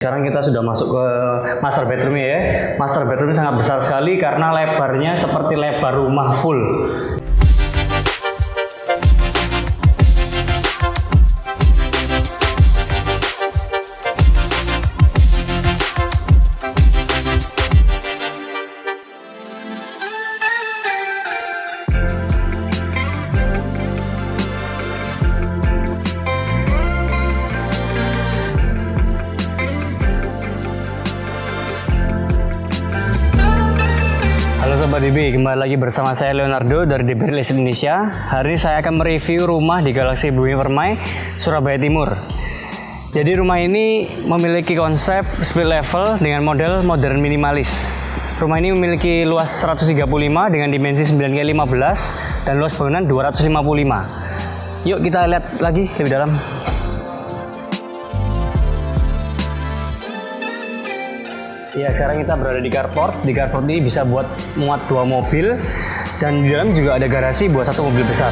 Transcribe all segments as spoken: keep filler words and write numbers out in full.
Sekarang kita sudah masuk ke master bedroomnya ya. Master bedroomnya sangat besar sekali karena lebarnya seperti lebar rumah full. Sobat D B, kembali lagi bersama saya Leonardo dari D B Real Estate Indonesia. Hari ini saya akan mereview rumah di Galaxy Bumi Permai, Surabaya Timur. Jadi rumah ini memiliki konsep split level dengan model modern minimalis. Rumah ini memiliki luas seratus tiga puluh lima dengan dimensi sembilan kali lima belas dan luas bangunan dua ratus lima puluh lima. Yuk kita lihat lagi lebih dalam. Ya, sekarang kita berada di carport. Di carport ini bisa buat muat dua mobil dan di dalam juga ada garasi buat satu mobil besar.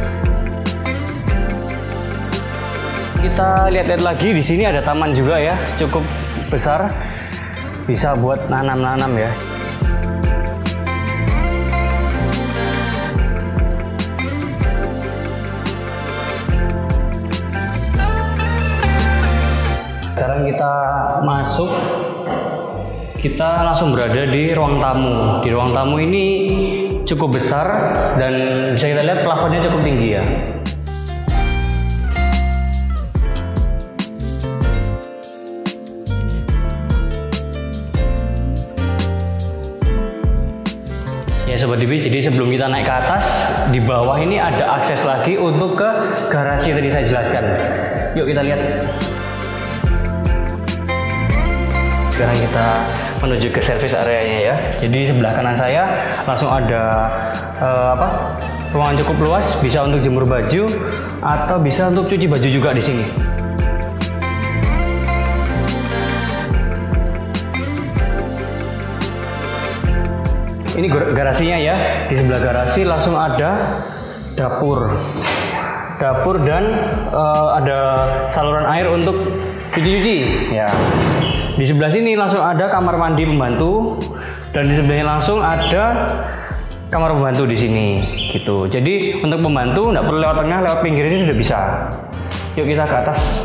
Kita lihat-lihat lagi, di sini ada taman juga ya, cukup besar, bisa buat nanam-nanam ya. Sekarang kita masuk. Kita langsung berada di ruang tamu. Di ruang tamu ini cukup besar dan bisa kita lihat plafonnya cukup tinggi ya. Ya Sobat D B, jadi sebelum kita naik ke atas, di bawah ini ada akses lagi untuk ke garasi yang tadi saya jelaskan. Yuk kita lihat. Sekarang kita menuju ke service areanya ya. Jadi sebelah kanan saya langsung ada uh, apa? Ruangan cukup luas, bisa untuk jemur baju atau bisa untuk cuci baju juga di sini. Ini garasinya ya. Di sebelah garasi langsung ada dapur. Dapur dan uh, ada saluran air untuk cuci-cuci ya. Di sebelah sini langsung ada kamar mandi pembantu dan di sebelahnya langsung ada kamar pembantu di sini gitu. Jadi untuk pembantu nggak perlu lewat tengah, lewat pinggir ini sudah bisa. Yuk kita ke atas.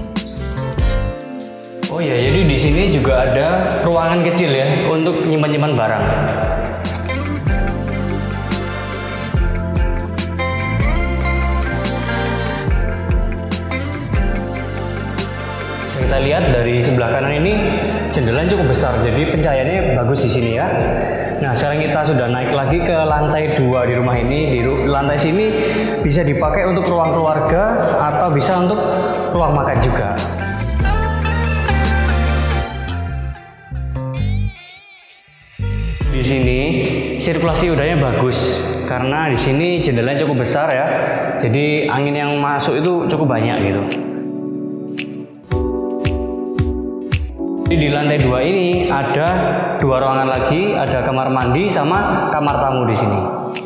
Oh ya, jadi di sini juga ada ruangan kecil ya untuk nyimpan-nyimpan barang. Kita lihat dari sebelah kanan ini jendelanya cukup besar, jadi pencahayaannya bagus di sini ya. Nah, sekarang kita sudah naik lagi ke lantai dua di rumah ini. Di lantai sini bisa dipakai untuk ruang keluarga atau bisa untuk ruang makan juga. Di sini sirkulasi udaranya bagus karena di sini jendelanya cukup besar ya. Jadi angin yang masuk itu cukup banyak gitu. Di lantai dua ini ada dua ruangan lagi, ada kamar mandi sama kamar tamu di sini.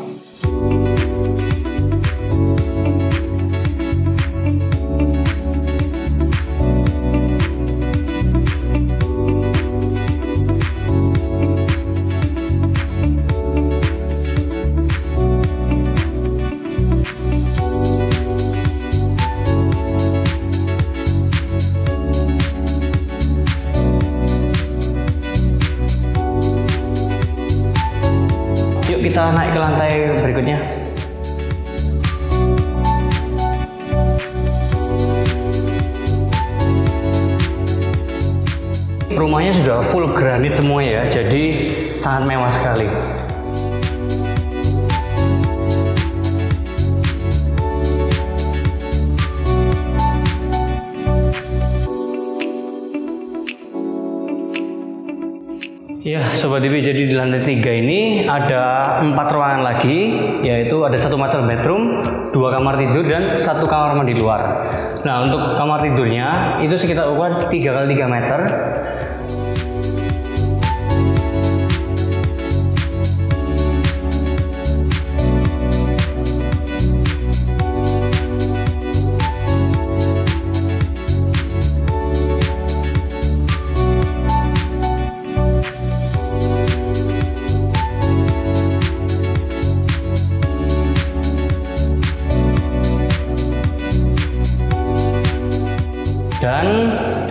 Kita naik ke lantai berikutnya. Rumahnya sudah full granit semua ya, jadi sangat mewah sekali. Ya Sobat D B, jadi di lantai tiga ini ada empat ruangan lagi, yaitu ada satu master bedroom, dua kamar tidur dan satu kamar mandi luar. Nah, untuk kamar tidurnya itu sekitar ukuran tiga kali tiga meter.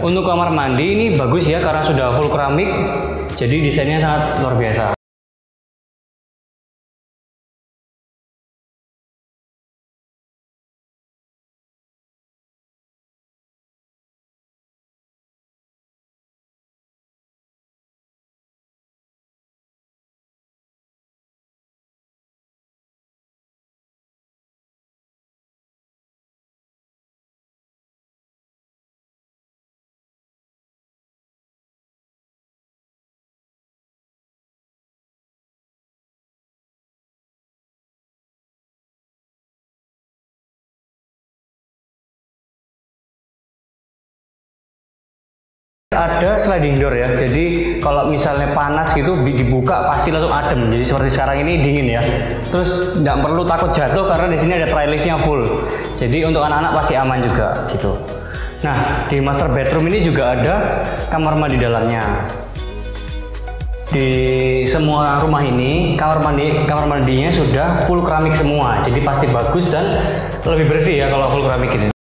Untuk kamar mandi ini bagus ya karena sudah full keramik, jadi desainnya sangat luar biasa. Ada sliding door ya, jadi kalau misalnya panas gitu dibuka pasti langsung adem. Jadi seperti sekarang ini dingin ya. Terus nggak perlu takut jatuh karena di sini ada trellisnya full. Jadi untuk anak-anak pasti aman juga gitu. Nah, di master bedroom ini juga ada kamar mandi dalamnya. Di semua rumah ini kamar mandi kamar mandinya sudah full keramik semua. Jadi pasti bagus dan lebih bersih ya kalau full keramik ini.